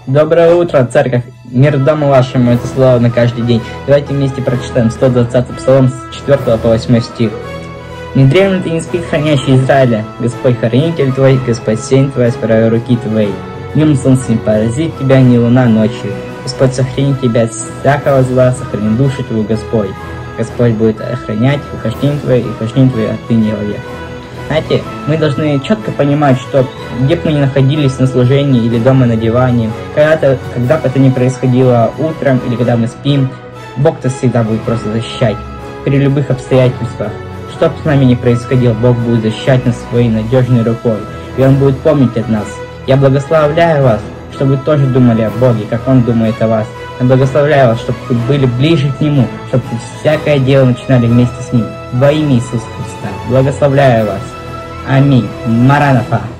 Доброе утро, церковь! Мир дому вашему, это слово на каждый день. Давайте вместе прочитаем 120-й псалом с 4 по 8 стих. «Не дремлет и не спит хранящий Израиля, Господь хранитель твой, Господь сень твоя с правой руки твоей. Днем солнце не поразит тебя, ни луна ночью. Господь сохранит тебя от всякого зла, сохранит душу твою Господь. Господь будет охранять ухождение твое и ухождение твое отныне во век». Знаете, мы должны четко понимать, что где бы мы ни находились на служении или дома на диване, когда бы это ни происходило утром или когда мы спим, Бог нас всегда будет просто защищать при любых обстоятельствах. Что бы с нами ни происходило, Бог будет защищать нас своей надежной рукой, и Он будет помнить от нас. Я благословляю вас, чтобы вы тоже думали о Боге, как Он думает о вас. Я благословляю вас, чтобы вы были ближе к Нему, чтобы вы всякое дело начинали вместе с Ним. Во имя Иисуса Христа. Благословляю вас. Аминь. Маранафа.